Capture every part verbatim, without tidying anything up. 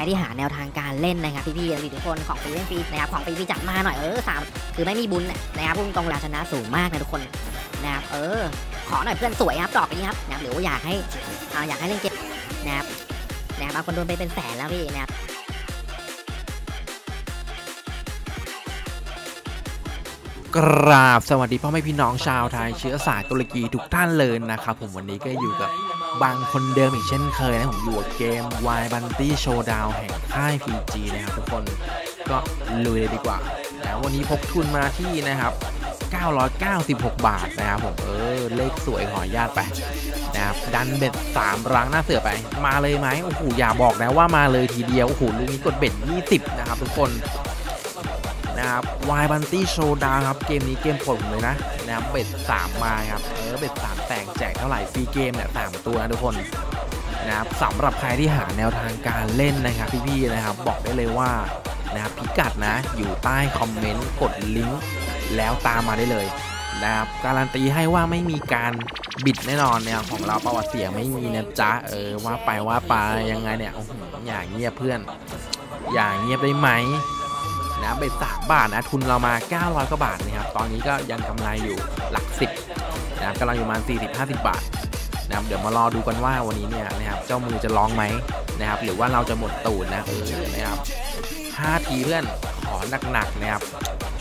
รที่หาแนวทางการเล่นนะครับพี่ๆทุกคนของฟรีเล่นฟรีนะครับของฟรีพี่จัดมาหน่อยเออสามคือไม่มีบุญนะครับพุ่งตรงราชนะสูงมากนะทุกคนนะครับเออขอหน่อยเพื่อนสวยครับดอกนี้ครับนะครับหรือว่าอยากให้เอาอยากให้เล่นเกมนะครับนะครับบางคนโดนไปเป็นแสนแล้วพี่นะครับกราบสวัสดีพ่อแม่พี่น้องชาวไทยเชื้อสายตุรกีทุกท่านเลยนะครับผมวันนี้ก็อยู่กับบางคนเดิมอีกเช่นเคยนะผมอยู่กับเกม Wild Bounty Showdown แห่งค่าย พี จี นะครับทุกคนก็ลุยเลยดีกว่านะวันนี้พกทุนมาที่นะครับเก้าร้อยเก้าสิบหกบาทนะครับผมเออเลขสวยขออนุญาตไปนะครับดันเบ็ดสามรั้งหน้าเสือไปมาเลยไหมโอ้โหอย่าบอกนะว่ามาเลยทีเดียวโอ้โหลูกนี้กดเบ็ดยี่สิบนะครับทุกคนนะครับ Wild Bounty Showdown ครับเกมนี้เกมโปรดผมเลยนะนะครับเบ็ดสามมาครับเออเบ็ดสามแตกแจกเท่าไหร่ฟรีเกมเนี่ยสามตัวนะทุกคนนะครับสำหรับใครที่หาแนวทางการเล่นนะครับพี่ๆนะครับบอกได้เลยว่านะครับพิกัดนะอยู่ใต้คอมเมนต์กดลิงก์แล้วตามมาได้เลยนะครับการันตีให้ว่าไม่มีการบิดแน่นอนเนี่ยของเราประวัติเสียไม่มีนะจ๊ะเออว่าไปว่าไปยังไงเนี่ยโอ้โหอย่างเงียบเพื่อนอย่างเงียบได้ไหมนะเบ็ดสามบาทนะทุนเรามาเก้าร้อยกว่าบาทนะครับตอนนี้ก็ยังกำไรอยู่หลักสิบนะครับกำลังอยู่ประมาณสี่สิบห้าสิบบาทนะครับเดี๋ยวมารอดูกันว่าวันนี้เนี่ยนะครับเจ้ามือจะร้องไหมนะครับหรือว่าเราจะหมดตูดนะเออนะครับห้าทีเพื่อนขอหนักๆนะครับ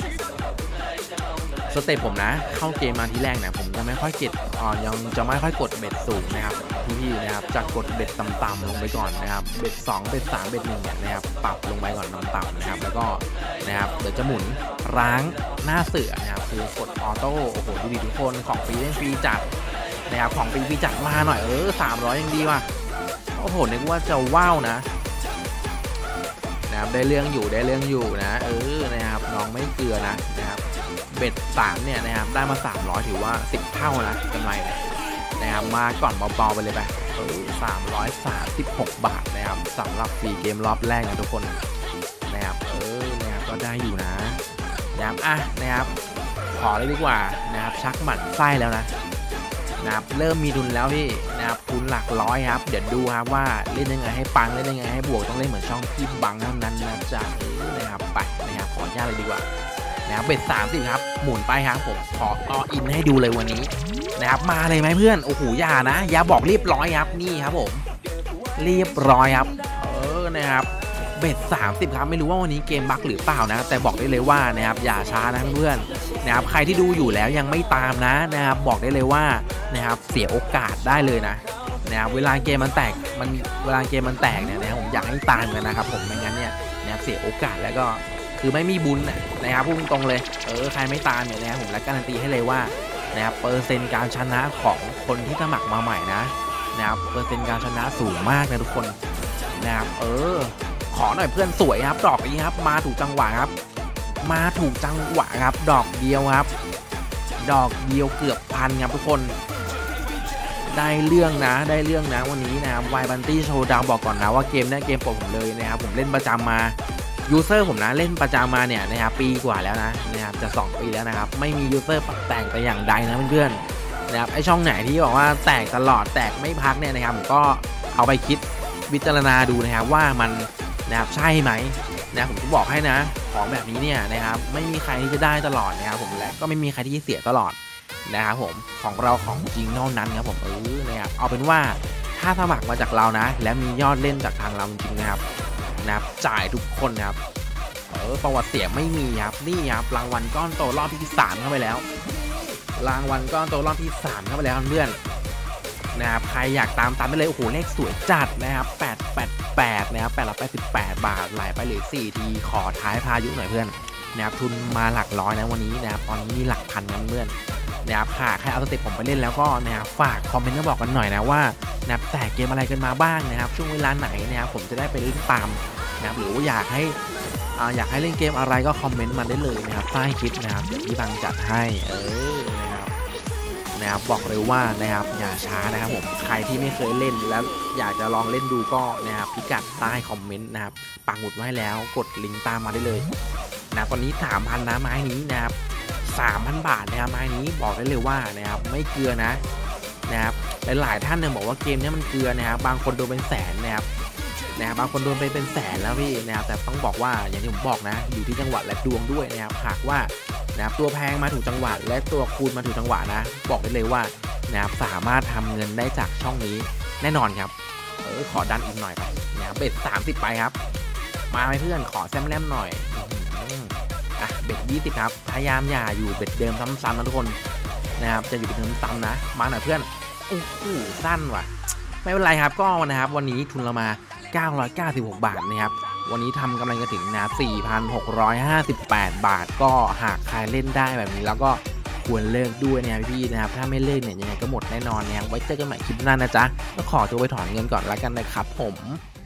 สเต็ปผมนะเข้าเกมมาทีแรกเนี่ยผมจะไม่ค่อยเก็บอ่อยังจะไม่ค่อยกดเบ็ดสูงนะครับพี่ๆนะครับจะกดเบ็ดต่ำๆลงไปก่อนนะครับเบ็ดสองเบ็ดสามเบ็ดหนึ่งเนี่ยนะครับปรับลงไปก่อนต่ำๆนะครับแล้วก็นะครับเดี๋ยวจะหมุนร้างหน้าเสือนะครับคือกดออโต้โอ้โหดูดิทุกคนของฟรีเล่นฟรีจัดนะครับของฟรีฟรีจัดมาหน่อยเออสามร้อยยังดีว่ะโอ้โหนึกว่าจะว้าวนะนะครับได้เรื่องอยู่ได้เรื่องอยู่นะเออนะครับน้องไม่เกลือนะนะครับเบ็ดสามเนี่ยนะครับได้มาสามร้อยถือว่าสิบเท่านะกำไรเลยนะครับมาก่อนเบาๆไปเลยไปเออสามร้อยสามสิบหกบาทนะครับสำหรับฟรีเกมรอบแรกนะทุกคนนะครับเออนะครับก็ได้อยู่นะนะครับอ่ะนะครับขอเลยดีกว่านะครับชักหมั่นไส้แล้วนะนะครับเริ่มมีทุนแล้วพี่นะครับทุนหลักร้อยครับเดี๋ยวดูครับว่าเล่นยังไงให้ปังเล่นยังไงให้บวกต้องเล่นเหมือนช่องพี่บังเท่านั้นนะจ๊ะนะครับไปนะครับขออนุญาตเลยดีกว่านะครับเบ็ดสามสิบครับหมุนไปครับผมขอออินให้ดูเลยวันนี้นะครับมาเลยไหมเพื่อนโอ้โหอย่านะอย่าบอกเรียบร้อยครับนี่ครับผมเรียบร้อยครับเออนะครับเบ็ดสามสิบครับไม่รู้ว่าวันนี้เกมบั๊กหรือเปล่านะแต่บอกได้เลยว่านะครับอย่าช้านะเพื่อนนะครับใครที่ดูอยู่แล้วยังไม่ตามนะนะครับบอกได้เลยว่านะครับเสียโอกาสได้เลยนะนะครับเวลาเกมมันแตกมันเวลาเกมมันแตกเนี่ยนะครับผมอยากให้ตามกันนะครับผมไม่งั้นเนี่ยนะครับเสียโอกาสแล้วก็คือไม่มีบุญนะครับพูดตรงเลยเออใครไม่ตามเนี่ยนะครับผมและการันตีให้เลยว่านะครับเปอร์เซ็นต์การชนะของคนที่สมัครมาใหม่นะนะครับเปอร์เซ็นต์การชนะสูงมากนะทุกคนนะครับเออขอหน่อยเพื่อนสวยครับดอกนี้ครับมาถูกจังหวะครับมาถูกจังหวะครับดอกเดียวครับดอกเดียวเกือบพันครับทุกคนได้เรื่องนะได้เรื่องนะวันนี้นะครับ Wild Bounty Showdown บอกก่อนนะว่าเกมนี้เกมโปรดผมเลยนะครับผมเล่นประจำมายูเซอร์ผมนะเล่นประจำมาเนี่ยนะครับปีกว่าแล้วนะนะครับจะสองปีแล้วนะครับไม่มียูเซอร์แตกแต่อย่างใดนะเพื่อนๆนะครับไอช่องไหนที่บอกว่าแตกตลอดแตกไม่พักเนี่ยนะครับผมก็เอาไปคิดวิจารณาดูนะครับว่ามันนะครับใช่ไหมนะผมจะบอกให้นะของแบบนี้เนี่ยนะครับไม่มีใครที่จะได้ตลอดนะครับผมและก็ไม่มีใครที่จะเสียตลอดนะครับผมของเราของจริงเท่านั้นครับผมเออนะครับเอาเป็นว่าถ้าสมัครมาจากเรานะและมียอดเล่นจากทางเราจริงๆนะครับนะครับจ่ายทุกคนครับเออประวัติเสียไม่มีครับนี่ครับรางวัลก้อนโตรอบที่สามเข้าไปแล้วรางวัลก้อนโตรอบที่สามเข้าไปแล้วเพื่อนนะครับใครอยากตามตามได้เลยโอ้โหเลขสวยจัดนะครับแปด แปด แปดนะครับแปดร้อยแปดสิบแปดบาทไหลไปเหลือสี่ทีขอท้ายพายุหน่อยเพื่อนนะครับทุนมาหลักร้อยนะวันนี้นะครับตอนนี้มีหลักพันนะเพื่อนนะครับหากใครเอาสเต็ปผมไปเล่นแล้วก็นะครับฝากคอมเมนต์มาบอกกันหน่อยนะว่านะครับแต่เกมอะไรกันมาบ้างนะครับช่วงเวลาไหนนะครับผมจะได้ไปเล่นตามนะครับหรือว่าอยากให้อ่าอยากให้เล่นเกมอะไรก็คอมเมนต์มาได้เลยนะครับใต้คลิปนะครับเดี๋ยวพี่บังจัดให้เออนะครับนะครับบอกเลยว่านะครับอย่าช้านะครับผมใครที่ไม่เคยเล่นแล้วอยากจะลองเล่นดูก็นะครับพิกัดใต้คอมเมนต์นะครับปักหมุดไว้แล้วกดลิงก์ตามมาได้เลยนะตอนนี้ สามพัน นะไม้นี้นะครับสามพันบาทนะครับไม้นี้บอกได้เลยว่านะครับไม่เกลือนะนะครับหลายๆท่านเนี่ยบอกว่าเกมนี้มันเกลือนะครับบางคนโดนเป็นแสนนะครับนะครับบางคนโดนไปเป็นแสนแล้วพี่นะครับแต่ต้องบอกว่าอย่างที่ผมบอกนะอยู่ที่จังหวะและดวงด้วยนะครับหากว่านะครับตัวแพงมาถูกจังหวะและตัวคูณมาถูกจังหวะนะบอกได้เลยว่านะครับสามารถทำเงินได้จากช่องนี้แน่นอนครับเออขอดันอีกหน่อยไปนะครับเบ็ดสามสิบไปครับมาไหมเพื่อนขอแซมแลมหน่อยอ่ะเบ็ดยี่สิบครับพยายามอย่าอยู่เบ็ดเดิมซ้ำๆนะทุกคนนะครับจะอยู่เบ็ดเดิมซ้ำนะมาหน่อยเพื่อนโอ้โหสั้นว่ะไม่เป็นไรครับก็นะครับวันนี้ทุนเรามาเก้าร้อยเก้าสิบหกบาทนะครับวันนี้ทำกำไรกันถึงนะ สี่พันหกร้อยห้าสิบแปด บาทก็หากใครเล่นได้แบบนี้แล้วก็ควรเลิกด้วยนะครับพี่นะครับถ้าไม่เลิกเนี่ยยังไงก็หมดแน่นอนนะครับไว้เจอกันใหม่คลิปหน้านะจ๊ะก็ขอตัวไปถอนเงินก่อนแล้วกันนะครับผม